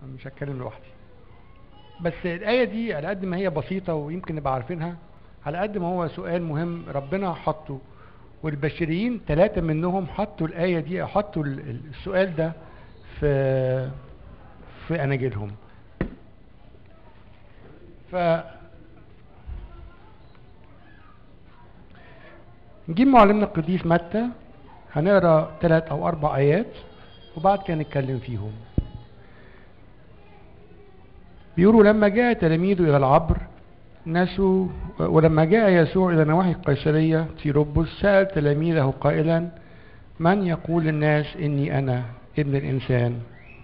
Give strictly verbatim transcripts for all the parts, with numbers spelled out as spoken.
مش هتكلم لوحدي. بس الآية دي على قد ما هي بسيطة ويمكن نبقى عارفينها، على قد ما هو سؤال مهم ربنا حطه، والبشريين ثلاثة منهم حطوا الآية دي، حطوا السؤال ده في في أناجيلهم. ف نجيب معلمنا القديس متى، هنقرا ثلاث أو أربع آيات وبعد كده نتكلم فيهم. بيقولوا لما جاء تلاميذه إلى العبر نسوا، ولما جاء يسوع إلى نواحي قيصرية تيروبوس سأل تلاميذه قائلا: من يقول الناس إني أنا ابن الإنسان؟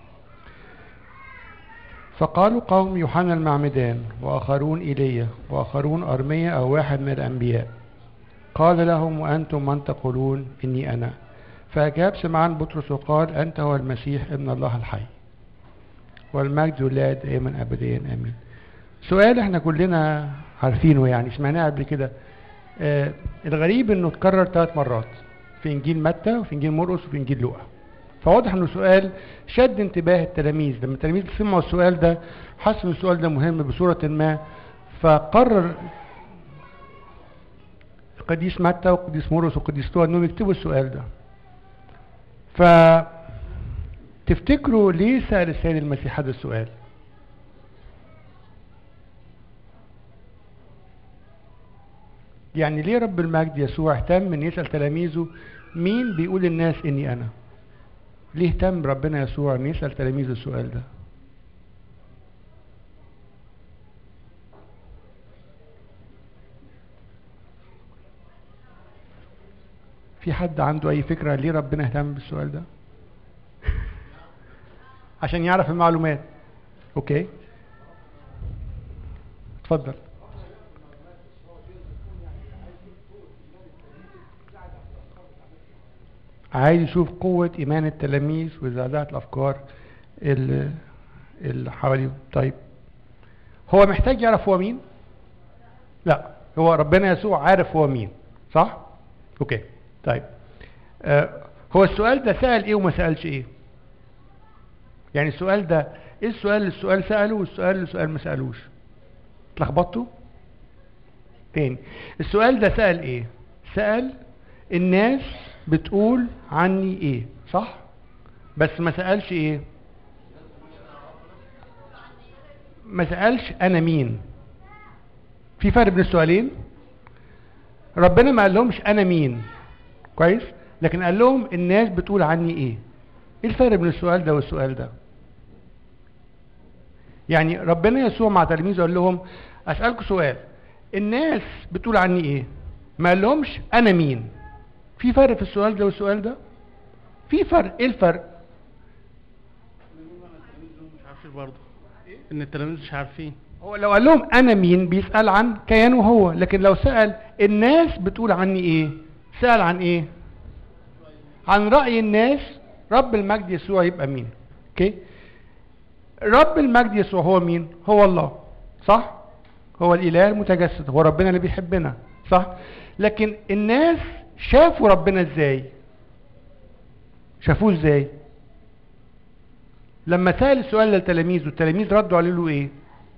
فقالوا قوم يوحنا المعمدان، وآخرون إيليا، وآخرون أرميا أو واحد من الأنبياء. قال لهم: وأنتم من تقولون إني أنا؟ فأجاب سمعان بطرس وقال: أنت هو المسيح ابن الله الحي، والمجد لله دائما أبديا آمين. سؤال احنا كلنا عارفينه، يعني سمعناه قبل كده. آه الغريب انه اتكرر ثلاث مرات في انجيل متى وفي انجيل مرقس وفي انجيل لوقا. فواضح انه سؤال شد انتباه التلاميذ. لما التلاميذ سمعوا السؤال ده حسوا ان السؤال ده مهم بصورة ما، فقرر القديس متى والقديس مرقس والقديس لوقا انهم يكتبوا السؤال ده. فتفتكروا ليه سأل السيد المسيح هذا السؤال؟ يعني ليه رب المجد يسوع اهتم ان يسأل تلاميذه مين بيقول الناس اني انا؟ ليه اهتم ربنا يسوع ان يسأل تلاميذه السؤال ده؟ في حد عنده اي فكرة ليه ربنا اهتم بالسؤال ده؟ عشان يعرف المعلومات. اوكي اتفضل. عايز يشوف قوة إيمان التلاميذ وزعزعة الأفكار اللي حواليهم. طيب هو محتاج يعرف هو مين؟ لا، هو ربنا يسوع عارف هو مين، صح؟ أوكي طيب. آه هو السؤال ده سأل إيه وما سألش إيه؟ يعني السؤال ده إيه السؤال اللي السؤال سأله والسؤال اللي السؤال ما سألوش؟ اتلخبطتوا؟ تاني، السؤال ده سأل إيه؟ سأل الناس بتقول عني ايه، صح؟ بس ما سألش ايه؟ ما سألش انا مين. في فرق بين السؤالين. ربنا ما قال لهمش انا مين، كويس؟ لكن قال لهم الناس بتقول عني ايه. ايه الفرق بين السؤال ده والسؤال ده؟ يعني ربنا يسوع مع تلاميذه قال لهم اسألكم سؤال، الناس بتقول عني ايه؟ ما قال لهمش انا مين. في فرق في السؤال ده والسؤال ده؟ في فرق. ايه الفرق؟ مش عارفين برضه ان التلاميذ مش عارفين. هو لو قال لهم انا مين بيسأل عن كيانه هو، لكن لو سأل الناس بتقول عني ايه، سأل عن ايه؟ عن رأي الناس رب المجد يسوع يبقى مين. اوكي، رب المجد يسوع هو مين؟ هو الله، صح؟ هو الاله المتجسد، هو ربنا اللي بيحبنا، صح؟ لكن الناس شافوا ربنا ازاي؟ شافوه ازاي؟ لما سأل السؤال للتلاميذ والتلاميذ ردوا عليه له ايه؟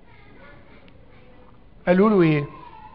قالوا له ايه؟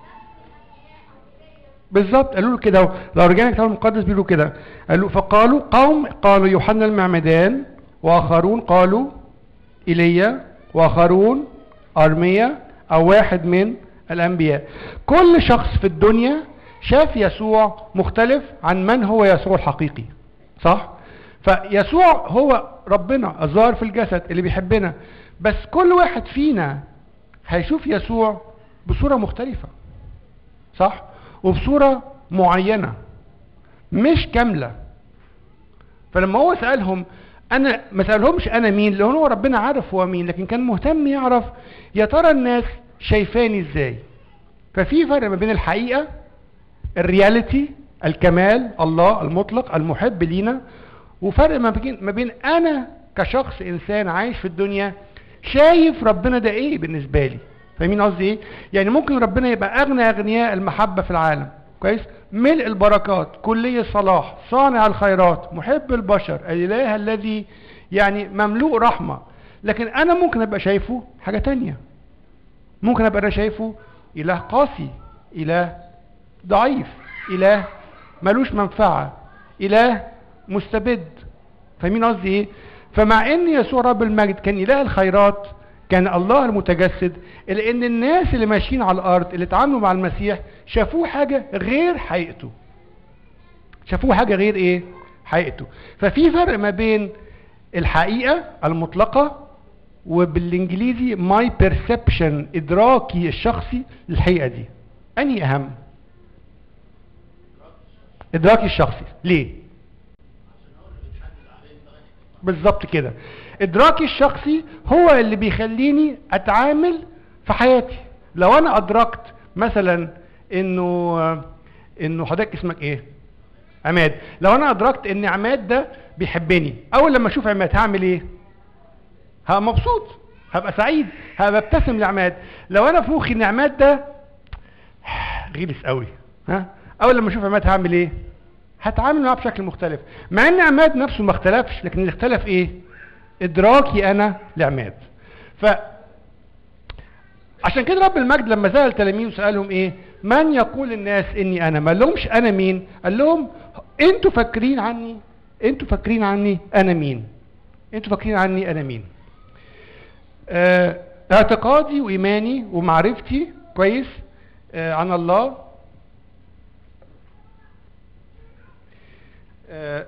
بالظبط قالوا له كده. لو رجعنا الكتاب المقدس بيقولوا كده، قالوا فقالوا قوم قالوا يوحنا المعمدان، واخرون قالوا ايليا، واخرون ارميا او واحد من الانبياء. كل شخص في الدنيا شاف يسوع مختلف عن من هو يسوع الحقيقي، صح؟ فيسوع هو ربنا الظاهر في الجسد اللي بيحبنا، بس كل واحد فينا هيشوف يسوع بصورة مختلفة، صح؟ وبصورة معينة مش كاملة. فلما هو سألهم انا ما سألهمش انا مين، لان هو ربنا عارف هو مين، لكن كان مهتم يعرف يا ترى الناس شايفاني ازاي. ففي فرق ما بين الحقيقة الرياليتي الكمال الله المطلق المحب لينا، وفرق ما بين ما بين انا كشخص انسان عايش في الدنيا شايف ربنا ده ايه بالنسبه لي. فاهمين قصدي ايه؟ يعني ممكن ربنا يبقى اغنى اغنياء المحبه في العالم، كويس؟ ملء البركات، كلي الصلاح، صانع الخيرات، محب البشر، الاله الذي يعني مملوء رحمه، لكن انا ممكن ابقى شايفه حاجة تانية. ممكن ابقى انا شايفه اله قاسي، اله ضعيف، اله ملوش منفعة، اله مستبد. فاهمين قصدي ايه؟ فمع ان يسوع رب المجد كان اله الخيرات، كان الله المتجسد، الا ان الناس اللي ماشيين على الارض اللي اتعاملوا مع المسيح شافوه حاجة غير حقيقته. شافوه حاجة غير ايه؟ حقيقته. ففي فرق ما بين الحقيقة المطلقة وبالانجليزي my perception، ادراكي الشخصي للحقيقة دي. انهي اهم؟ ادراكي الشخصي. ليه؟ بالظبط كده. ادراكي الشخصي هو اللي بيخليني اتعامل في حياتي. لو انا ادركت مثلا انه انه حضرتك اسمك ايه؟ عماد. لو انا ادركت ان عماد ده بيحبني، اول لما اشوف عماد هعمل ايه؟ هبقى مبسوط، هبقى سعيد، هبقى ابتسم لعماد. لو انا في مخي ان عماد ده غلس قوي، ها، اول لما اشوف عماد هعمل ايه؟ هتعامل معاه بشكل مختلف. مع ان عماد نفسه ما اختلفش، لكن اللي اختلف ايه؟ ادراكي انا لعماد. ف عشان كده رب المجد لما سأل التلاميذ وسألهم ايه؟ من يقول الناس اني انا؟ ما قالهمش انا مين؟ قال لهم انتوا فاكرين عني، انتوا فاكرين عني انا مين؟ انتوا فاكرين عني انا مين؟ اه اعتقادي وايماني ومعرفتي كويس اه عن الله اه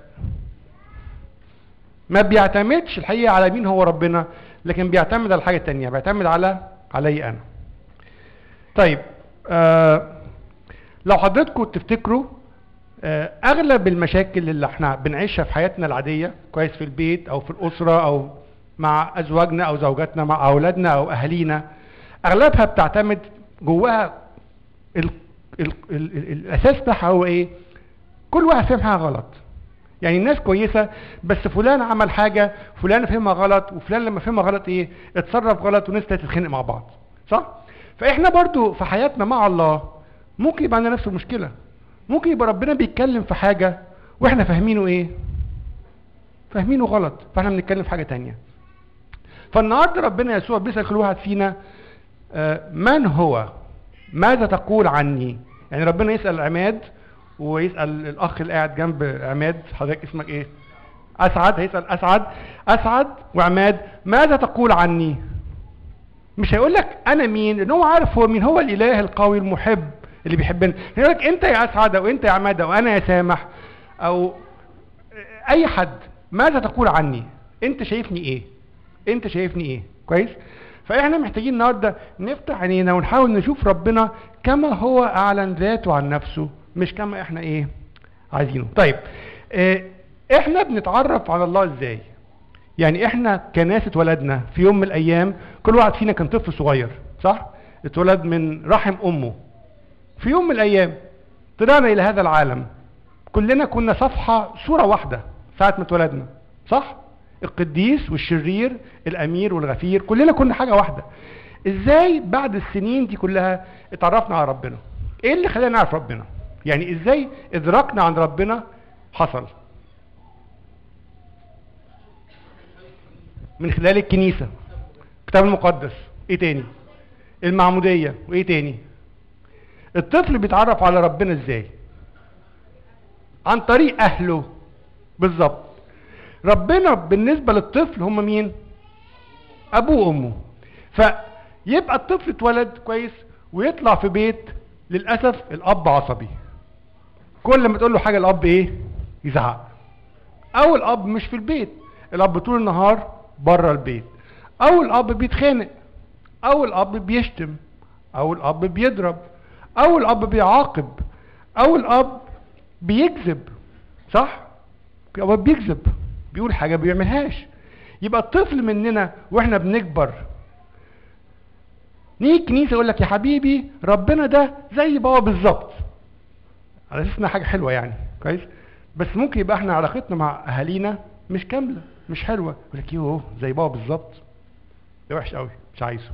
ما بيعتمدش الحقيقة على مين هو ربنا، لكن بيعتمد على حاجة تانية، بيعتمد على علي انا. طيب آه لو حضرتكم تفتكروا آه اغلب المشاكل اللي احنا بنعيشها في حياتنا العادية كويس، في البيت او في الاسرة او مع ازواجنا او زوجاتنا مع اولادنا او اهالينا، اغلبها بتعتمد جواها ال ال ال ال الاساس بتاعها هو ايه؟ كل واحد فاهم حاجة غلط. يعني الناس كويسة بس فلان عمل حاجة فلان فهمها غلط، وفلان لما فهمها غلط ايه؟ اتصرف غلط، والناس تتخانق مع بعض، صح؟ فاحنا برضو في حياتنا مع الله ممكن يبقى عندنا نفس المشكلة. ممكن يبقى ربنا بيتكلم في حاجة واحنا فاهمينه ايه؟ فاهمينه غلط، فاحنا بنتكلم في حاجة تانية. فالنهارده ربنا يسوع بيسأل كل واحد فينا آه من هو؟ ماذا تقول عني؟ يعني ربنا يسأل عماد ويسأل الأخ اللي قاعد جنب عماد، حضرتك اسمك ايه؟ أسعد. هيسأل أسعد أسعد وعماد ماذا تقول عني؟ مش هيقول لك أنا مين، لأن هو عارف هو مين. هو الإله القوي المحب اللي بيحبنا. هيقول لك أنت يا أسعد، أو أنت يا عماد، أو أنا يا سامح، أو أي حد. ماذا تقول عني؟ أنت شايفني إيه؟ أنت شايفني إيه؟ كويس؟ فإحنا محتاجين النهارده نفتح عينينا ونحاول نشوف ربنا كما هو أعلن ذاته عن نفسه، مش كما إحنا إيه عايزينه. طيب اه إحنا بنتعرف على الله إزاي؟ يعني إحنا كناس اتولدنا في يوم من الأيام، كل واحد فينا كان طفل صغير، صح؟ اتولد من رحم أمه. في يوم من الأيام طلعنا إلى هذا العالم، كلنا كنا صفحة صورة واحدة ساعة ما اتولدنا، صح؟ القديس والشرير، الأمير والغفير، كلنا كنا حاجة واحدة. إزاي بعد السنين دي كلها اتعرفنا على ربنا؟ إيه اللي خلانا نعرف ربنا؟ يعني إزاي إدراكنا عن ربنا حصل؟ من خلال الكنيسة، الكتاب المقدس، إيه تاني؟ المعمودية، وإيه تاني؟ الطفل بيتعرف على ربنا إزاي؟ عن طريق أهله. بالظبط. ربنا بالنسبة للطفل هم مين؟ أبوه وأمه. فيبقى الطفل اتولد كويس ويطلع في بيت للأسف الأب عصبي. كل ما تقول له حاجة الأب إيه؟ يزعق. أو الأب مش في البيت، الأب طول النهار بره البيت. أو الأب بيتخانق، أو الأب بيشتم، أو الأب بيضرب، أو الأب بيعاقب، أو الأب بيكذب، صح؟ الأب بيكذب، بيقول حاجة بيعملهاش. يبقى الطفل مننا واحنا بنكبر نيجي الكنيسة يقول لك يا حبيبي ربنا ده زي بابا بالظبط، على اساس انها حاجة حلوة يعني، كويس؟ بس ممكن يبقى احنا علاقتنا مع اهالينا مش كاملة، مش حلوة. يقول لك يوه زي بابا بالظبط، ده وحش قوي، مش عايزه.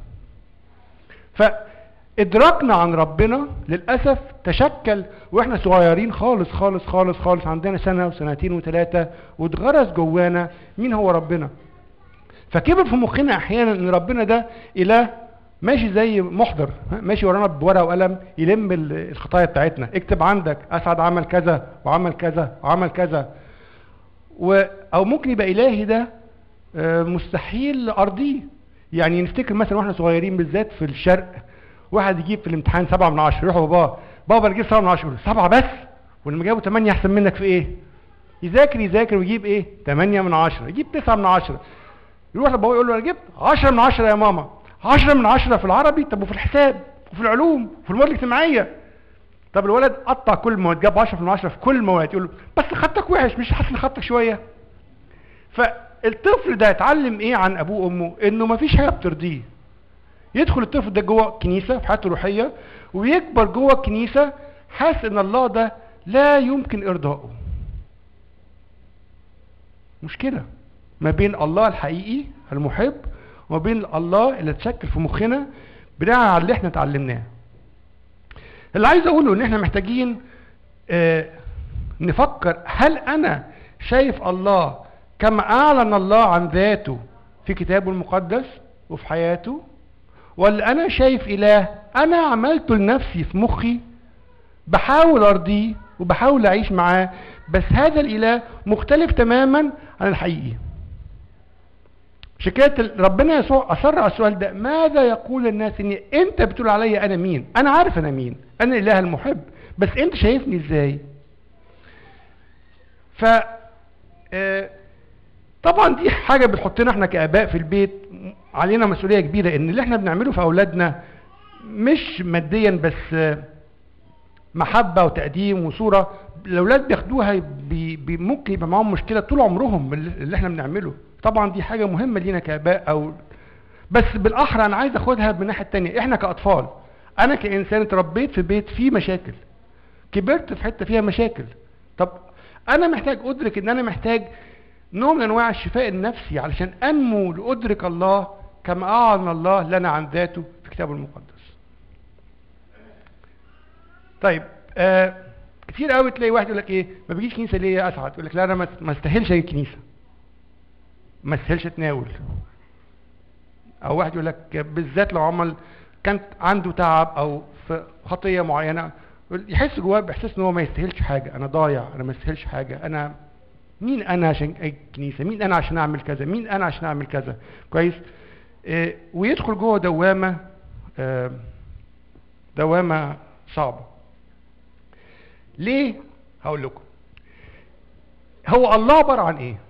فادراكنا عن ربنا للاسف تشكل واحنا صغيرين خالص خالص خالص خالص، عندنا سنة وسنتين وثلاثة، واتغرس جوانا مين هو ربنا. فكبر في مخنا احيانا ان ربنا ده اله ماشي زي محضر، ماشي ورانا بورقه وقلم يلم الخطايا بتاعتنا. اكتب عندك اسعد عمل كذا وعمل كذا وعمل كذا. و او ممكن يبقى الهي ده مستحيل ارضيه. يعني نفتكر مثلا واحنا صغيرين بالذات في الشرق، واحد يجيب في الامتحان سبعة من عشرة، يروح باباه بابا انا جبت سبعة من عشرة، يقول سبعة بس؟ ولما جابوا ثمانية احسن منك في ايه؟ يذاكر يذاكر ويجيب ايه؟ ثمانية من عشرة، يجيب تسعة من عشرة. يروح لبابا يقول له انا جبت عشرة من عشرة يا ماما. عشرة من عشرة في العربي؟ طب وفي الحساب وفي العلوم وفي المواد الاجتماعيه؟ طب الولد قطع كل المواد، جاب عشرة من عشرة في كل المواد، يقول له بس خطك وحش، مش حاسس خطك شويه؟ فالطفل ده اتعلم ايه عن ابوه وامه؟ انه مفيش حاجه بترضيه. يدخل الطفل ده جوه الكنيسه في حياته الروحيه ويكبر جوه الكنيسه حاسس ان الله ده لا يمكن ارضائه. مشكله ما بين الله الحقيقي المحب وما بين الله اللي اتشكل في مخنا بناء على اللي احنا اتعلمناه. اللي عايز اقوله ان احنا محتاجين اه نفكر، هل انا شايف الله كما اعلن الله عن ذاته في كتابه المقدس وفي حياته، ولا انا شايف اله انا عملته لنفسي في مخي بحاول ارضيه وبحاول اعيش معاه، بس هذا الاله مختلف تماما عن الحقيقي. عشان كده ربنا يسوع اصر على السؤال ده، ماذا يقول الناس اني؟ انت بتقول عليا انا مين؟ انا عارف انا مين، انا الاله المحب، بس انت شايفني ازاي؟ ف آه طبعا دي حاجه بتحطنا احنا كاباء في البيت علينا مسؤوليه كبيره، ان اللي احنا بنعمله في اولادنا مش ماديا بس، آه محبه وتقديم وصوره. الاولاد بياخدوها بي بي ممكن يبقى معاهم مشكله طول عمرهم اللي احنا بنعمله. طبعا دي حاجه مهمه لينا كاباء، او بس بالاحرى انا عايز اخدها من الناحيه الثانيه. احنا كاطفال، انا كانسان اتربيت في بيت فيه مشاكل، كبرت في حته فيها مشاكل. طب انا محتاج ادرك ان انا محتاج نوع من انواع الشفاء النفسي علشان انمو لادرك الله كما اعلن الله لنا عن ذاته في كتابه المقدس. طيب آه كتير قوي تلاقي واحد يقول لك ايه، ما بيجيش كنيسه ليه يا اسعد؟ يقول لك لا انا ما استاهلش اجي الكنيسه، ما استاهلش اتناول. او واحد يقول لك بالذات لو عمل كانت عنده تعب او في خطيه معينه، يحس جواه باحساس ان هو ما يستاهلش حاجه، انا ضايع، انا ما استاهلش حاجه، انا مين انا عشان اجي الكنيسه؟ مين انا عشان اعمل كذا؟ مين انا عشان اعمل كذا؟ كويس؟ آه ويدخل جوه دوامه آه دوامه صعبه. ليه؟ هقول لكم. هو الله عباره عن ايه؟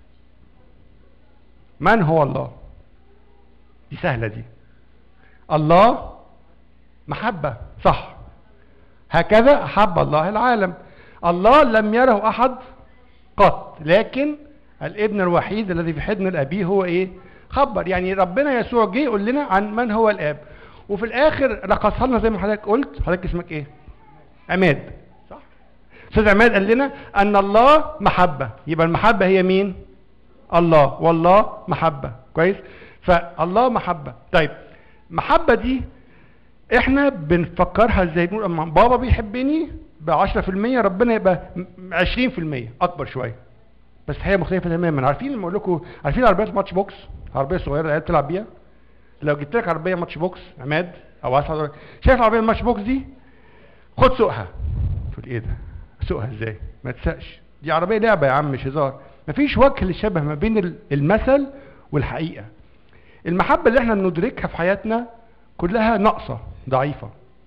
من هو الله؟ دي سهله دي. الله محبه، صح؟ هكذا احب الله العالم. الله لم يره احد قط، لكن الابن الوحيد الذي في حضن الابي هو ايه؟ خبر. يعني ربنا يسوع جه يقول لنا عن من هو الاب، وفي الاخر رقصها لنا زي ما حضرتك قلت. حضرتك اسمك ايه؟ عماد، صح؟ استاذ عماد قال لنا ان الله محبه، يبقى المحبه هي مين؟ الله، والله محبه. كويس؟ فالله محبه. طيب محبه دي احنا بنفكرها ازاي؟ بنقول اما بابا بيحبني ب عشرة في المية، ربنا يبقى عشرين في المية، اكبر شويه. بس هي مختلفه تماما. عارفين لما اقول لكم، عارفين عربيات ماتش بوكس؟ عربيه صغيره العيال بتلعب بيها. لو جبت لك عربيه ماتش بوكس عماد او اسعد، شايف العربيه الماتش بوكس دي؟ خد سوقها. تقول ايه ده؟ سوقها ازاي؟ ما تسقش، دي عربيه لعبه يا عم، مش هزار. مفيش وجه للشبه ما بين المثل والحقيقه. المحبه اللي احنا بندركها في حياتنا كلها ناقصه، ضعيفه.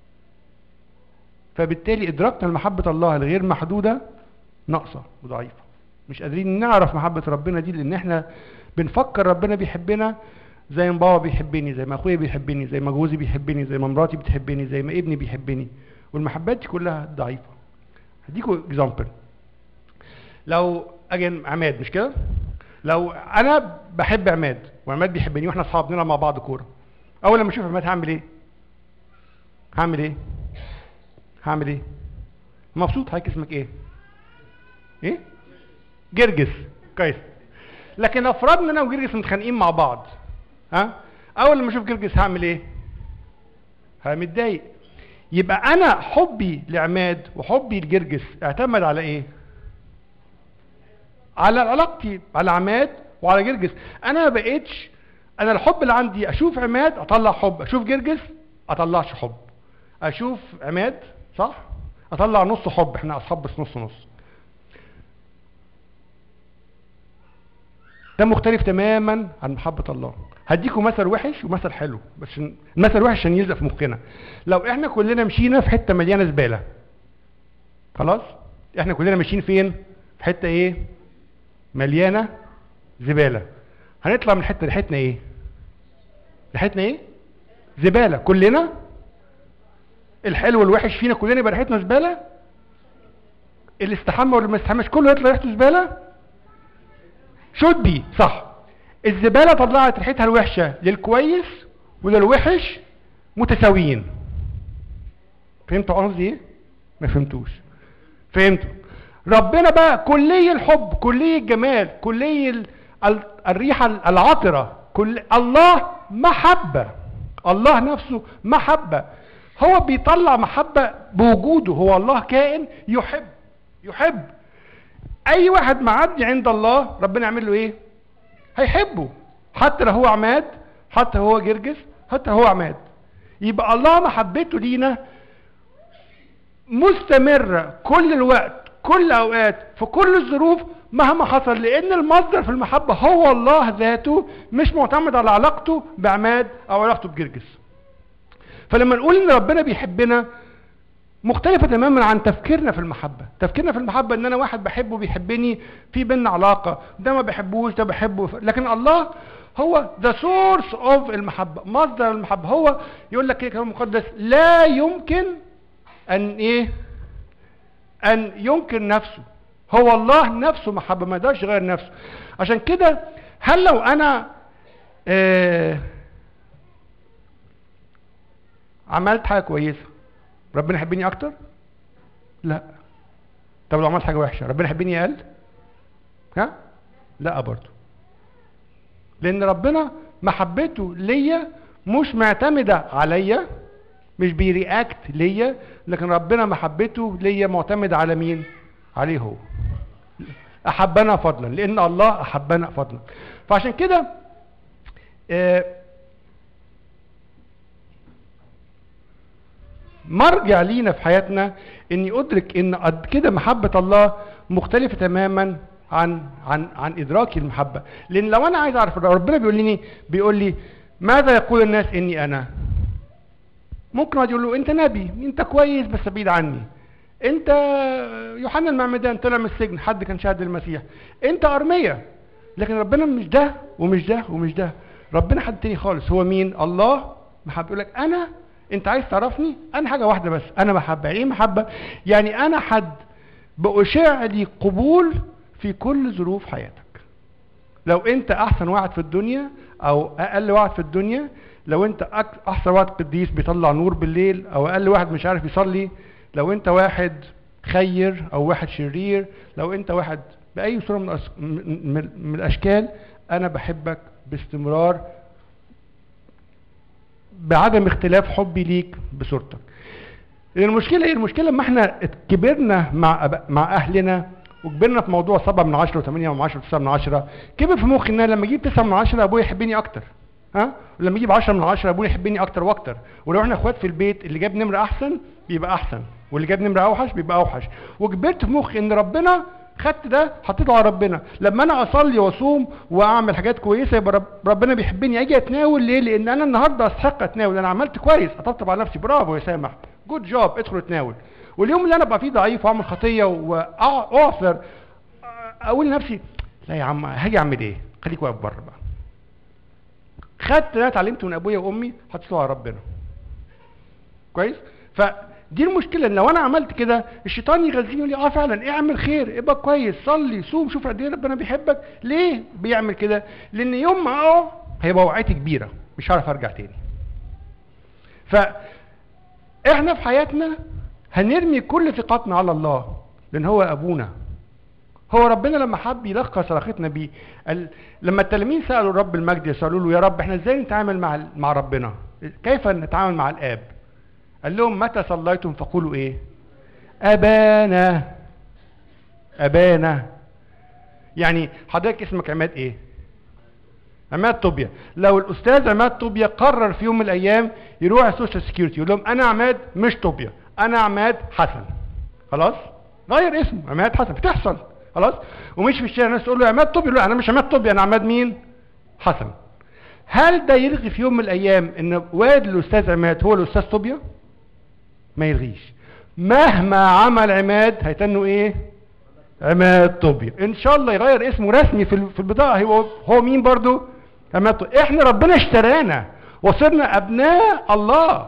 فبالتالي ادراكنا لمحبه الله الغير محدوده ناقصه وضعيفه. مش قادرين نعرف محبه ربنا دي، لان احنا بنفكر ربنا بيحبنا زي ما بابا بيحبني، زي ما اخويا بيحبني، زي ما جوزي بيحبني، زي ما مراتي بتحبني، زي ما ابني بيحبني. والمحبات دي كلها ضعيفه. هديكوا اكزامبل. لو اجي عماد، مش كده؟ لو انا بحب عماد وعماد بيحبني واحنا اصحاب بنلعب مع بعض كوره، اول لما اشوف عماد هعمل ايه؟ هعمل ايه؟ هعمل ايه؟ مبسوط. حضرتك اسمك ايه؟ ايه؟ جرجس. كويس. لكن افرضنا انا وجرجس متخانقين مع بعض، ها؟ اول لما اشوف جرجس هعمل ايه؟ همتضايق. يبقى انا حبي لعماد وحبي لجرجس اعتمد على ايه؟ على علاقتي على عماد وعلى جرجس. انا ما بقتش، انا الحب اللي عندي اشوف عماد اطلع حب، اشوف جرجس اطلعش حب، اشوف عماد صح اطلع نص حب، احنا اصحاب بس نص نص. ده مختلف تماما عن محبة الله. هديكم مثل وحش ومثل حلو، بس المثل وحش عشان يلزق في مخنا. لو احنا كلنا مشينا في حتة مليانة زبالة، خلاص؟ احنا كلنا ماشيين فين؟ في حتة ايه؟ مليانة زبالة. هنطلع من الحتة ريحتنا ايه؟ ريحتنا ايه؟ زبالة كلنا. الحلو والوحش فينا كلنا يبقى ريحتنا زبالة. اللي استحمى واللي ما استحماش كله يطلع ريحته زبالة. شدي صح. الزبالة طلعت ريحتها الوحشة للكويس وللوحش متساويين. فهمتوا قصدي ايه؟ ما فهمتوش. فهمتوا؟ ربنا بقى كلي الحب، كلي الجمال، كلي ال... ال... الريحة العطرة، كل الله محبة. الله نفسه محبة. هو بيطلع محبة بوجوده، هو الله كائن يحب يحب. اي واحد معدي عند الله ربنا يعمل له ايه؟ هيحبه، حتى لو هو عماد، حتى هو جرجس، حتى هو عماد. يبقى الله محبته لينا مستمرة كل الوقت، كل اوقات، في كل الظروف، مهما حصل، لان المصدر في المحبة هو الله ذاته، مش معتمد على علاقته بعماد او علاقته بجرجس. فلما نقول ان ربنا بيحبنا مختلفة تماما عن تفكيرنا في المحبة. تفكيرنا في المحبة ان انا واحد بحبه بيحبني، في بيننا علاقة، ده ما بحبوش ده بحبه. لكن الله هو the source of المحبة، مصدر المحبة. هو يقول لك ايه كلام مقدس؟ لا يمكن ان ايه؟ ان ينكر نفسه. هو الله نفسه محبة، ما يقدرش يغير نفسه. عشان كده هل لو انا آه عملت حاجة كويسة ربنا يحبني اكتر؟ لا. طب لو عملت حاجه وحشه ربنا يحبني اقل؟ ها؟ لا برضه. لان ربنا محبته ليا مش معتمده عليا، مش بيرياكت ليا، لكن ربنا محبته ليا معتمده على مين؟ عليه هو. احبنا فضلا، لان الله احبنا فضلا. فعشان كده آه مرجع لينا في حياتنا اني ادرك ان قد كده محبة الله مختلفة تماما عن عن عن ادراكي المحبة. لان لو انا عايز اعرف ربنا بيقول لي بيقول لي ماذا يقول الناس اني انا؟ ممكن واحد يقول له انت نبي، انت كويس بس بعيد عني، انت يوحنا المعمدان طلع من السجن حد كان شاهد المسيح، انت ارمية. لكن ربنا مش ده ومش ده ومش ده، ربنا حد تاني خالص. هو مين؟ الله محبة. يقول لك انا، انت عايز تعرفني؟ انا حاجة واحدة بس، انا محبة. ايه محبة؟ يعني انا حد بأشع لي قبول في كل ظروف حياتك. لو انت احسن واحد في الدنيا او اقل واحد في الدنيا، لو انت احسن واحد قديس بيطلع نور بالليل او اقل واحد مش عارف يصلي، لو انت واحد خير او واحد شرير، لو انت واحد باي صورة من, الأس... من... من الاشكال، انا بحبك باستمرار بعدم اختلاف حبي ليك بصورتك. لان المشكله ايه؟ المشكله لما احنا كبرنا مع أب... مع اهلنا وكبرنا في موضوع سبعة من عشرة وثمانية من عشرة وتسعة من عشرة، كبر في مخي ان لما اجيب تسعة من عشرة ابويا يحبني اكتر، ها؟ ولما اجيب عشرة من عشرة ابويا يحبني اكتر واكتر. ولو احنا اخوات في البيت اللي جاب نمره احسن بيبقى احسن، واللي جاب نمره اوحش بيبقى اوحش. وكبرت في مخي ان ربنا، خدت ده حطيته على ربنا. لما انا اصلي واصوم واعمل حاجات كويسه يبقى رب ربنا بيحبني. اجي اتناول ليه؟ لان انا النهارده استحق اتناول، انا عملت كويس، اطبطب على نفسي، برافو يا سامح، جود جوب، ادخل اتناول. واليوم اللي انا ابقى فيه ضعيف واعمل خطيه واعثر، اقول لنفسي لا يا عم هاجي اعمل ايه؟ خليك واقف بره بقى. خدت اللي انا اتعلمته من ابويا وامي حطيته على ربنا. كويس؟ فدي المشكله، ان لو انا عملت كده الشيطان يغذيني يقول لي اه فعلا اعمل خير، ابقى كويس، صلي، صوم، شوف قد ايه ربنا بيحبك. ليه بيعمل كده؟ لان يوم ما اقع هيبقى وقعتي كبيره، مش هعرف ارجع تاني. فاحنا في حياتنا هنرمي كل ثقتنا على الله، لان هو ابونا. هو ربنا لما حب يلخص علاقتنا بيه، لما التلاميذ سالوا الرب المجد يسالوا له يا رب احنا ازاي نتعامل مع مع ربنا؟ كيف نتعامل مع الاب؟ قال لهم متى صليتم فقولوا ايه؟ ابانا. ابانا. يعني حضرتك اسمك عماد ايه؟ عماد طوبيا. لو الاستاذ عماد طوبيا قرر في يوم من الايام يروح السوشيال سكيورتي يقول لهم انا عماد مش طوبيا، انا عماد حسن، خلاص غير اسمه عماد حسن، بتحصل خلاص. ومش في الشارع الناس تقول له عماد طوبيا، لا انا مش عماد طوبيا، انا عماد مين؟ حسن. هل ده يلغي في يوم من الايام ان والد الاستاذ عماد هو الاستاذ طوبيا؟ ما يلغيش. مهما عمل عماد هيتنوا ايه؟ عماد طوبيا. ان شاء الله يغير اسمه رسمي في في البطاقه، هو هو مين برضو؟ عماد طوبيا. احنا ربنا اشترانا وصرنا ابناء الله،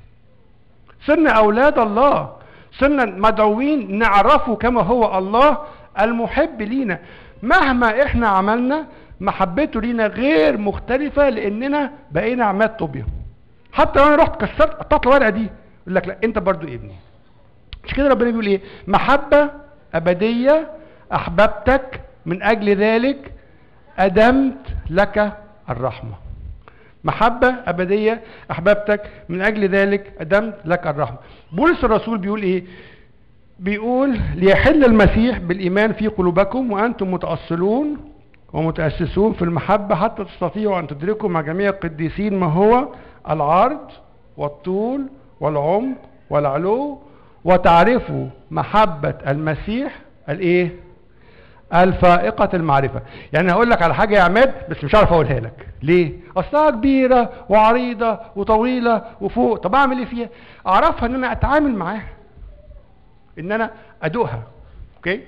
صرنا اولاد الله، صرنا مدعوين نعرفه كما هو الله المحب لينا. مهما احنا عملنا محبته لينا غير مختلفه لاننا بقينا عماد طوبيا. حتى لو انا رحت كسرت قطعت الورقه دي يقول لك لا انت برضو ابني. مش كده ربنا بيقول ايه؟ محبه ابديه احببتك من اجل ذلك ادمت لك الرحمه. محبه ابديه احببتك من اجل ذلك ادمت لك الرحمه. بولس الرسول بيقول ايه؟ بيقول ليحل المسيح بالايمان في قلوبكم وانتم متاصلون ومتاسسون في المحبه حتى تستطيعوا ان تدركوا مع جميع القديسين ما هو العرض والطول والعمق والعلو وتعرفوا محبة المسيح الايه؟ الفائقة المعرفة. يعني هقول لك على حاجة يا عماد بس مش عارف اقولها لك، ليه؟ اصلها كبيرة وعريضة وطويلة وفوق، طب اعمل ايه فيها؟ اعرفها ان انا اتعامل معاها، ان انا ادوقها، اوكي؟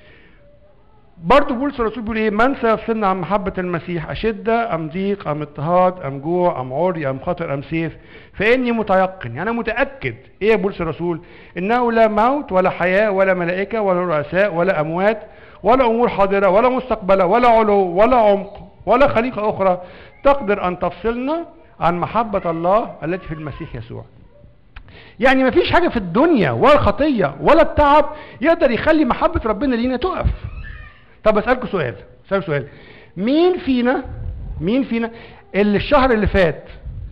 برضه بولس الرسول بيقول ايه؟ من سيفصلنا عن محبة المسيح أشدة أم ضيق أم اضطهاد أم جوع أم عري أم خطر أم سيف؟ فإني متيقن، يعني أنا متأكد، إيه يا بولس الرسول؟ إنه لا موت ولا حياة ولا ملائكة ولا رؤساء ولا أموات ولا أمور حاضرة ولا مستقبلة ولا علو ولا عمق ولا خليقة أخرى تقدر أن تفصلنا عن محبة الله التي في المسيح يسوع. يعني مفيش حاجة في الدنيا ولا الخطية ولا التعب يقدر يخلي محبة ربنا لينا تقف. طب اسالكم سؤال، اسالكم سؤال، مين فينا مين فينا اللي الشهر اللي فات،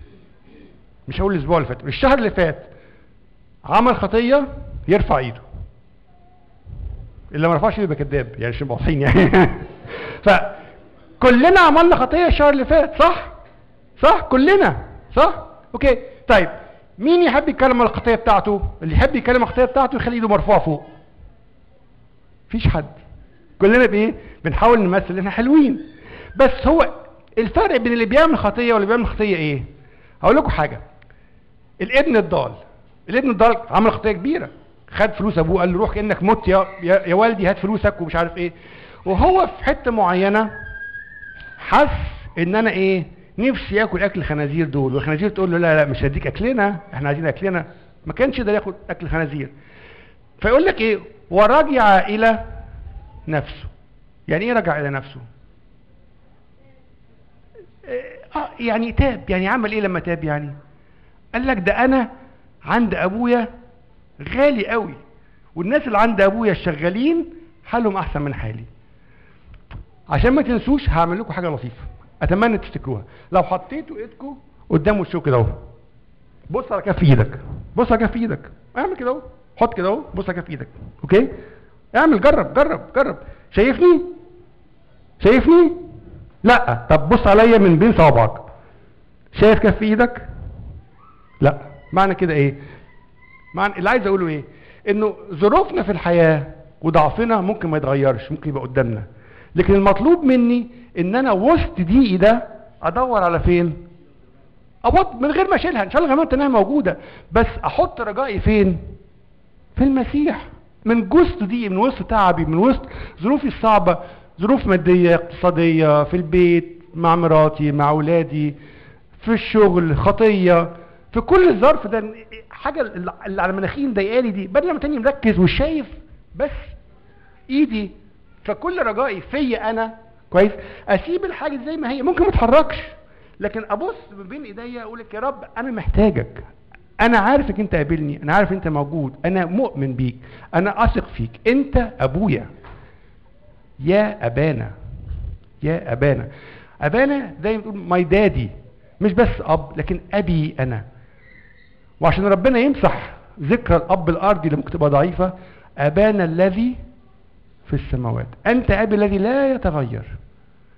مش هقول الاسبوع اللي فات، الشهر اللي فات عمل خطيه يرفع ايده؟ اللي ما رفعش ايده يبقى كذاب، يعني مش واضحين يعني. فكلنا عملنا خطيه الشهر اللي فات، صح؟ صح كلنا، صح؟ اوكي. طيب مين يحب يتكلم عن الخطيه بتاعته؟ اللي يحب يتكلم عن الخطيه بتاعته يخلي ايده مرفوعه فوق. مفيش حد. كلنا بايه؟ بنحاول نمثل ان احنا حلوين. بس هو الفرق بين اللي بيعمل خطيه واللي بيعمل خطيه ايه؟ هقول لكم حاجه. الابن الضال، الابن الضال عمل خطيه كبيره، خد فلوس ابوه قال له روح كانك مت يا يا والدي هات فلوسك ومش عارف ايه، وهو في حته معينه حس ان انا ايه؟ نفسي ياكل اكل الخنازير دول، والخنازير تقول له لا لا مش هديك اكلنا، احنا عايزين اكلنا. ما كانش يقدر ياكل اكل الخنازير. فيقول لك ايه؟ ورجع الى نفسه. يعني ايه رجع الى نفسه؟ اه يعني تاب. يعني عمل ايه لما تاب؟ يعني قال لك ده انا عند ابويا غالي قوي، والناس اللي عند ابويا الشغالين حالهم احسن من حالي. عشان ما تنسوش هعمل لكم حاجه لطيفه اتمنى تفتكروها. لو حطيتوا ايدكم قدام وشكوا كده اهو، بص على كف ايدك، بص على كف ايدك، اعمل كده اهو، حط كده اهو، بص على كف ايدك، اوكي؟ اعمل، جرب جرب جرب. شايفني؟ شايفني؟ لا. طب بص عليا من بين صوابعك، شايف كف ايدك؟ لا. معنى كده ايه؟ معنى اللي عايز اقوله ايه؟ انه ظروفنا في الحياه وضعفنا ممكن ما يتغيرش، ممكن يبقى قدامنا، لكن المطلوب مني ان انا وسط ضيقي ده ادور على فين؟ ابط من غير ما اشيلها، ان شاء الله غمرت انها موجوده، بس احط رجائي فين؟ في المسيح. من وسط ضيقي، من وسط تعبي، من وسط ظروفي الصعبه، ظروف ماديه اقتصاديه، في البيت مع مراتي مع اولادي، في الشغل، خطيه، في كل الظرف ده، حاجه اللي على مناخيري مضايقاني دي، بدل ما تاني مركز وشايف بس ايدي، فكل رجائي فيا انا، كويس؟ اسيب الحاجه زي ما هي، ممكن ما اتحركش، لكن ابص من بين ايديا اقول لك يا رب انا محتاجك، انا عارفك انت قابلني، انا عارف انت موجود، انا مؤمن بيك، انا اثق فيك، انت ابويا، يا ابانا، يا ابانا. ابانا زي ما بتقول ماي دادي، مش بس اب لكن ابي انا. وعشان ربنا يمسح ذكرى الاب الارضي اللي ممكن تبقى ضعيفه، ابانا الذي في السماوات، انت ابي الذي لا يتغير،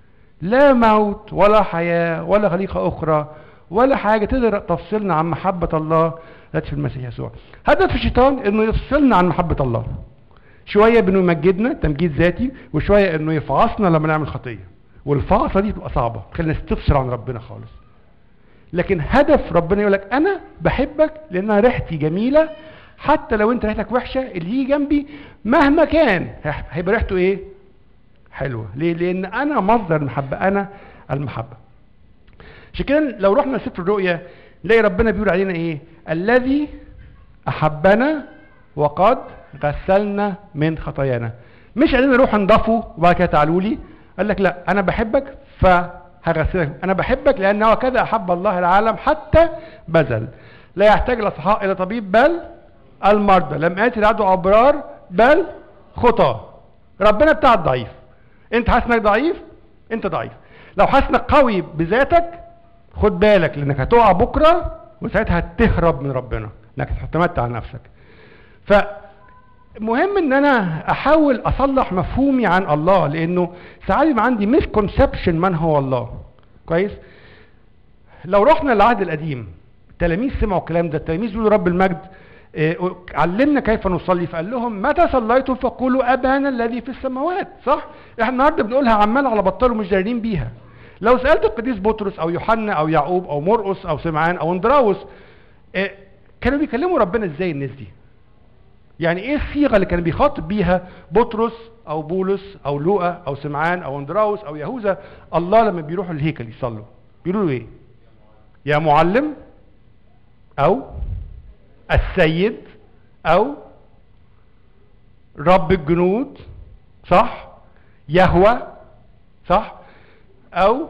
لا موت ولا حياة ولا خليقة أخرى ولا حاجة تقدر تفصلنا عن محبة الله التي في المسيح يسوع. هدف الشيطان انه يفصلنا عن محبة الله، شوية بانه يمجدنا تمجيد ذاتي، وشوية انه يفعصنا لما نعمل خطية، والفعصة دي تبقى صعبة تخلي الناس تفصل عن ربنا خالص. لكن هدف ربنا يقولك انا بحبك لانها ريحتي جميلة، حتى لو انت ريحتك وحشة اللي يجي جنبي مهما كان هيبقى ريحته ايه؟ حلوة. ليه؟ لان انا مصدر المحبة، انا المحبة. عشان كده لو رحنا لسفر الرؤيا نلاقي ربنا بيقول علينا ايه؟ الذي احبنا وقد غسلنا من خطايانا. مش قال لنا روح انضفوا وبعد كده تعالوا لي، قال لك لا انا بحبك فهغسلك، انا بحبك لانه كذا احب الله العالم حتى بذل، لا يحتاج الاصحاء الى طبيب بل المرضى، لم اتي لعدو ابرار بل خطاه. ربنا بتاعك ضعيف، انت حاسس انك ضعيف، انت ضعيف. لو حاسس انك قوي بذاتك خد بالك لانك هتقع بكره وساعتها هتهرب من ربنا انك اعتمدت على نفسك. فمهم ان انا احاول اصلح مفهومي عن الله، لانه ساعات يبقى عندي ميس كونسبشن من هو الله. كويس؟ لو رحنا للعهد القديم التلاميذ سمعوا الكلام ده، التلاميذ بيقولوا رب المجد اه علمنا كيف نصلي، فقال لهم متى صليتم فقولوا ابانا الذي في السماوات. صح؟ احنا النهارده بنقولها عمال على بطال ومش دارين بيها. لو سالت القديس بطرس او يوحنا او يعقوب او مرقس او سمعان او اندراوس اه كانوا بيكلموا ربنا ازاي الناس دي؟ يعني ايه الصيغه اللي كان بيخاطب بيها بطرس او بولس او لوقا او سمعان او اندراوس او يهوذا الله لما بيروحوا الهيكل يصلوا؟ بيقولوا له ايه؟ يا معلم او السيد او رب الجنود، صح؟ يهوه، صح؟ او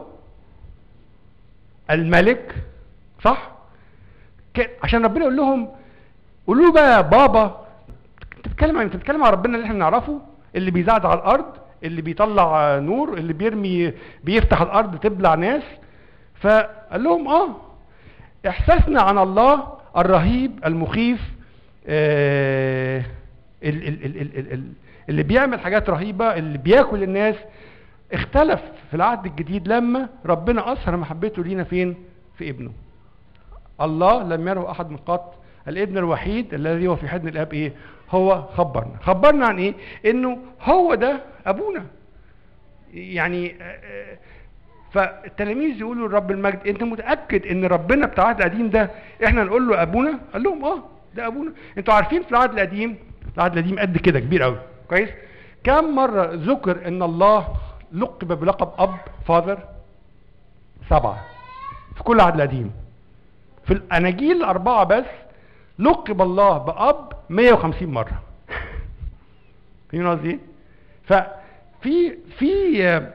الملك، صح؟ عشان ربنا يقول لهم قولوا له بقى بابا. انت بتتكلم عن بتتكلم عن ربنا اللي احنا نعرفه، اللي بيزعد على الارض، اللي بيطلع نور، اللي بيرمي بيفتح الارض تبلع ناس. فقال لهم اه احساسنا عن الله الرهيب المخيف آه ال ال ال ال ال اللي بيعمل حاجات رهيبه، اللي بياكل الناس، اختلف في العهد الجديد لما ربنا اظهر محبته لينا فين؟ في ابنه. الله لم يره احد من قط، الابن الوحيد الذي هو في حضن الاب ايه؟ هو خبرنا. خبرنا عن ايه؟ انه هو ده ابونا. يعني فالتلاميذ يقولوا لرب المجد انت متاكد ان ربنا بتاع العهد القديم ده احنا نقول له ابونا؟ قال لهم اه ده ابونا. انتوا عارفين في العهد القديم، العهد القديم قد كده كبير قوي، كويس؟ كم مره ذكر ان الله لقب بلقب اب فاذر؟ سبعه في كل العهد القديم. في الاناجيل اربعه بس لقب الله باب مية وخمسين مره. فاهمين قصدي ايه؟ ففي في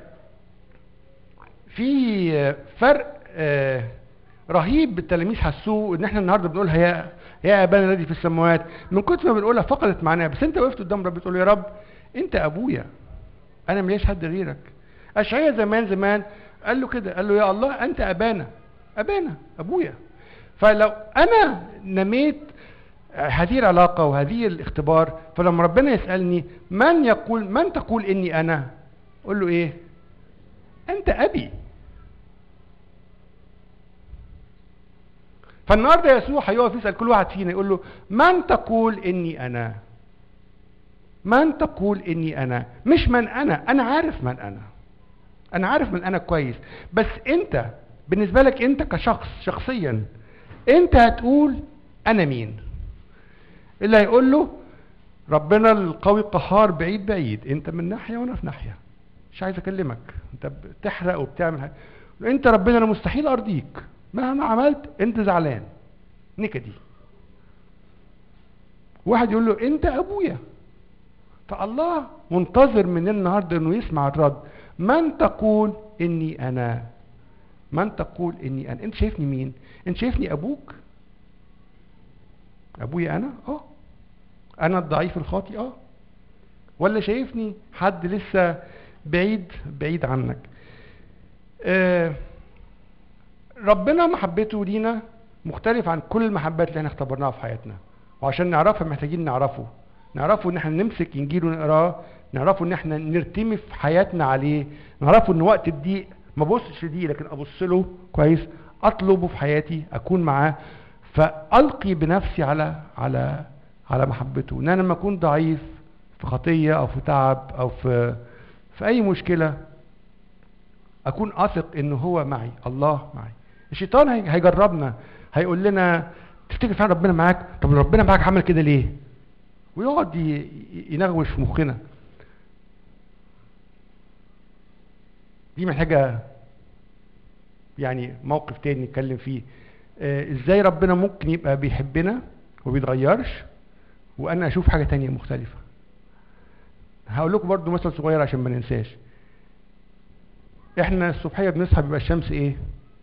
في فرق رهيب التلاميذ حسوه ان احنا النهارده بنقولها يا يا ابانا الذي في السماوات، من كتر ما بنقولها فقدت معناها. بس انت وقفت قدام رب بتقول يا رب انت ابويا، انا ماليش حد غيرك. اشعياء زمان زمان قال له كده، قال له يا الله انت ابانا، ابانا ابويا. فلو انا نميت هذه العلاقه وهذه الاختبار، فلما ربنا يسالني من يقول من تقول اني انا، اقول له ايه؟ انت ابي. فالنهارده يسوع هيقف يسال كل واحد فينا يقول له من تقول اني انا؟ من تقول اني انا؟ مش من انا، انا عارف من انا، انا عارف من انا كويس، بس انت بالنسبه لك انت كشخص شخصيا انت هتقول انا مين؟ اللي هيقول له ربنا القوي القهار بعيد بعيد، انت من ناحيه وانا في ناحيه، مش عايز اكلمك، انت بتحرق وبتعمل حاجه. انت ربنا انا مستحيل ارضيك مهما عملت، انت زعلان نكدي. واحد يقول له انت ابويا. فالله منتظر مننا النهارده انه يسمع الرد. من تقول اني انا؟ من تقول اني انا؟ انت شايفني مين؟ انت شايفني ابوك؟ ابويا انا؟ اه انا الضعيف الخاطئ؟ اه ولا شايفني حد لسه بعيد بعيد عنك؟ آه ربنا محبته لينا مختلف عن كل المحبات اللي احنا اختبرناها في حياتنا، وعشان نعرفها محتاجين نعرفه نعرفه ان احنا نمسك انجيل ونقراه، نعرفه ان احنا نرتمي في حياتنا عليه، نعرفه ان وقت الضيق ما ابصش لدي لكن ابص له كويس، اطلبه في حياتي، اكون معاه، فالقي بنفسي على على على محبته. ان انا لما اكون ضعيف في خطيه او في تعب او في في اي مشكله اكون اثق ان هو معي، الله معي. الشيطان هيجربنا، هيقول لنا تفتكر فعلا ربنا معاك؟ طب ربنا معاك عمل كده ليه؟ ويقعد ينغوش في مخنا. دي محتاجه يعني موقف تاني نتكلم فيه. آه ازاي ربنا ممكن يبقى بيحبنا وبيتغيرش وانا اشوف حاجه تانية مختلفه. هقول لكم برضو مثل صغير عشان ما ننساش. احنا الصبحيه بنصحى بيبقى الشمس ايه؟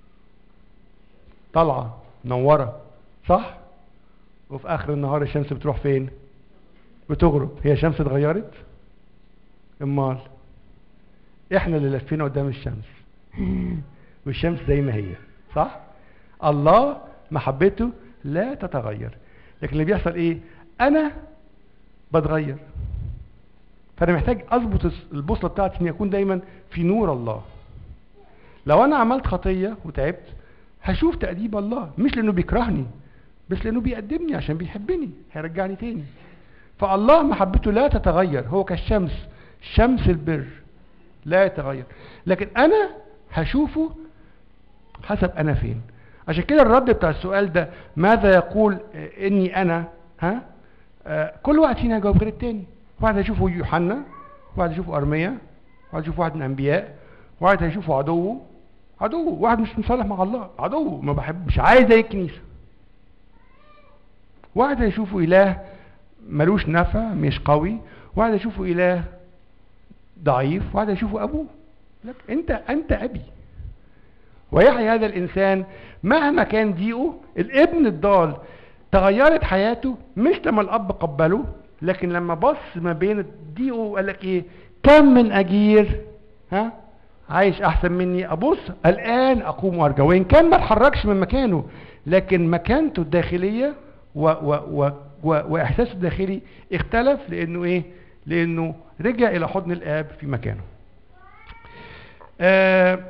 طالعه منوره، صح؟ وفي اخر النهار الشمس بتروح فين؟ بتغرب. هي الشمس اتغيرت؟ امال احنا اللي لفينا قدام الشمس والشمس زي ما هي، صح؟ الله محبته لا تتغير، لكن اللي بيحصل ايه؟ انا بتغير. فانا محتاج اظبط البوصله بتاعتي اني اكون دايما في نور الله. لو انا عملت خطيه وتعبت هشوف تأديب الله، مش لانه بيكرهني بس لانه بيقدمني عشان بيحبني، هيرجعني تاني. فالله محبته لا تتغير، هو كالشمس، شمس البر لا يتغير، لكن انا هشوفه حسب انا فين. عشان كده الرد بتاع السؤال ده ماذا يقول اني انا، ها آه كل واحد فينا هيجاوب غير التاني. واحد هيشوفه يوحنا، واحد هيشوفه ارميا، واحد هيشوفه واحد من الانبياء، واحد هيشوفه عدوه عدو واحد مش مصالح مع الله، عدو ما بحب، مش عايز زي الكنيسه. واحد هيشوفه اله ملوش نفع، مش قوي، واحد هيشوفه اله ضعيف، واحد هيشوفه ابوه. لك انت انت ابي. ويحيى هذا الانسان مهما كان ضيقه. الابن الضال تغيرت حياته مش لما الاب قبله، لكن لما بص ما بين ضيقه وقال لك ايه؟ كم من اجير ها عايش احسن مني، ابص الان اقوم وارجع. وان كان ما اتحركش من مكانه، لكن مكانته الداخليه و و و و واحساسه الداخلي اختلف، لانه ايه؟ لانه رجع الى حضن الاب في مكانه. آه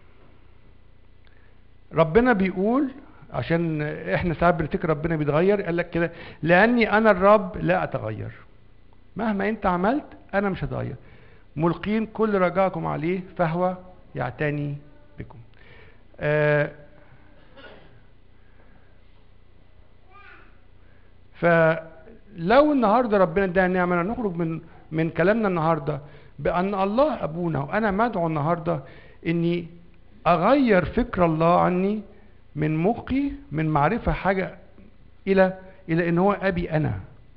ربنا بيقول، عشان احنا ساعات بنفتكر ربنا بيتغير، قال لك كده لاني انا الرب لا اتغير. مهما انت عملت انا مش هتغير. ملقين كل رجاءكم عليه فهو يعتني بكم. آه فلو النهارده ربنا ادانا نعمه نخرج من من كلامنا النهارده بان الله ابونا، وانا مدعو النهارده اني اغير فكر الله عني من مخي، من معرفه حاجه الى الى ان هو ابي انا.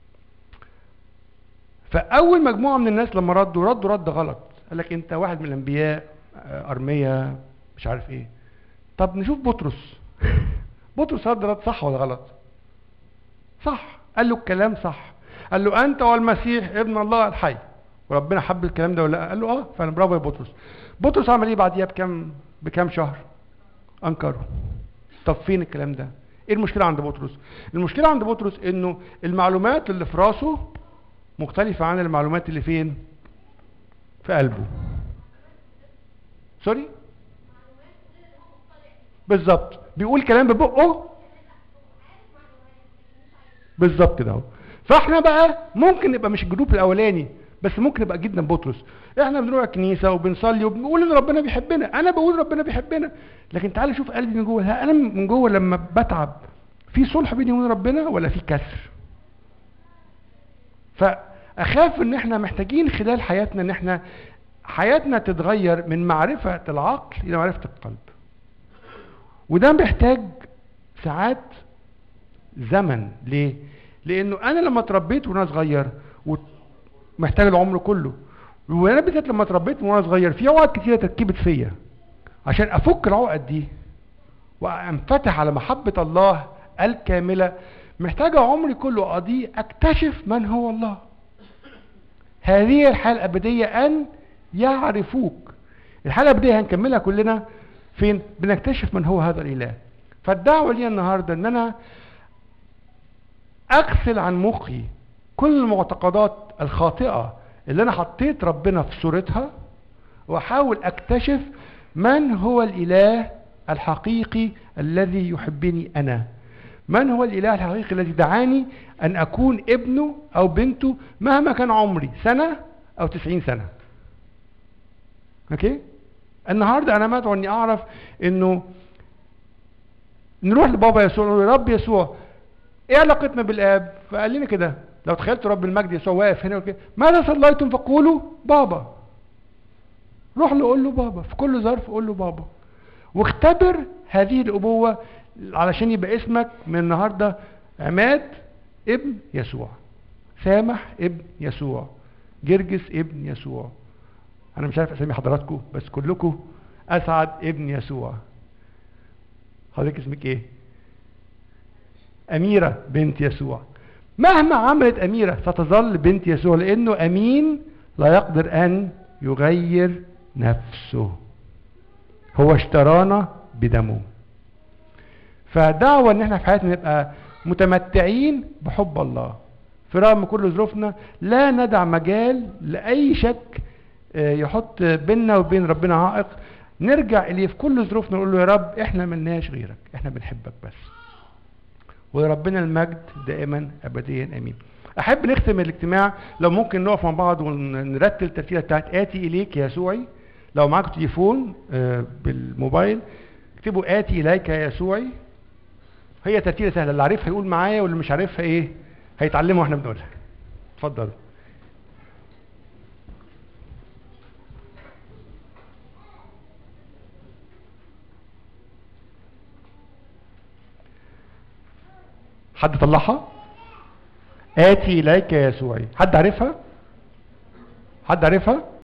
فاول مجموعه من الناس لما ردوا ردوا رد غلط، قال لك انت واحد من الانبياء، ارميا، مش عارف ايه. طب نشوف بطرس. بطرس رد رد صح ولا غلط؟ صح، قال له الكلام صح، قال له انت والمسيح ابن الله الحي. وربنا حب الكلام ده ولا لا؟ قال له اه. فانا برافو يا بطرس. بطرس عمل ايه بعديها بكام بكام شهر؟ انكره. طب فين الكلام ده؟ ايه المشكله عند بطرس؟ المشكله عند بطرس انه المعلومات اللي في راسه مختلفه عن المعلومات اللي فين؟ في قلبه. سوري؟ بالظبط، بيقول كلام ببقه بالظبط كده اهو. فاحنا بقى ممكن نبقى مش الجروب الاولاني، بس ممكن نبقى جدا بطرس. احنا بنروح الكنيسه وبنصلي وبنقول ان ربنا بيحبنا، انا بقول ربنا بيحبنا، لكن تعالى شوف قلبي من جوه. ها انا من جوه لما بتعب في صلح بيني وبين ربنا ولا في كسر؟ فاخاف ان احنا محتاجين خلال حياتنا ان احنا حياتنا تتغير من معرفه العقل الى معرفه القلب. وده محتاج ساعات زمن. ليه؟ لانه انا لما اتربيت وانا صغير ومحتاج العمر كله، وانا بالذات لما اتربيت وانا صغير في عقد كتيره تركبت فيا، عشان افك العقد دي وانفتح على محبه الله الكامله، محتاجه عمري كله اقضيه اكتشف من هو الله. هذه الحياه الابديه ان يعرفوك. الحياه الابديه هنكملها كلنا فين؟ بنكتشف من هو هذا الاله. فالدعوه لي النهارده ان انا اغسل عن مخي كل المعتقدات الخاطئه اللي انا حطيت ربنا في صورتها، واحاول اكتشف من هو الإله الحقيقي الذي يحبني أنا؟ من هو الإله الحقيقي الذي دعاني أن أكون ابنه أو بنته مهما كان عمري، سنة أو تسعين سنة؟ أوكي؟ النهاردة أنا مدعو أني أعرف أنه نروح لبابا يسوع نقول يا رب يسوع إيه علاقتنا بالآب؟ فقال لنا كده، لو تخيلتوا رب المجد يسوع واقف هنا وكده، ماذا صليتم فقولوا بابا. روح له قول له بابا، في كل ظرف قول له بابا، واختبر هذه الأبوة علشان يبقى اسمك من النهارده عماد ابن يسوع، سامح ابن يسوع، جرجس ابن يسوع. انا مش عارف اسامي حضراتكم بس كلكم اسعد ابن يسوع. حضرتك اسمك ايه؟ اميره بنت يسوع. مهما عملت اميره ستظل بنت يسوع، لانه امين لا يقدر ان يغير نفسه، هو اشترانا بدمه. فدعوة ان احنا في حياتنا نبقى متمتعين بحب الله في رغم كل ظروفنا، لا ندع مجال لاي شك يحط بيننا وبين ربنا عائق. نرجع اليه في كل ظروفنا نقول له يا رب احنا ملناش غيرك، احنا بنحبك بس، ولربنا المجد دائما ابديا امين. احب نختم الاجتماع، لو ممكن نقف مع بعض ونرتل الترتيله بتاعت اتي اليك يا يسوعي. لو معاكم تليفون بالموبايل اكتبوا اتي اليك يا يسوعي. هي ترتيله سهله، اللي عارفها يقول معايا واللي مش عارفها ايه هيتعلموا واحنا بنقولها. اتفضل. حد طلعها؟ آتي إليك يا يسوعي. حد عارفها؟ حد عارفها؟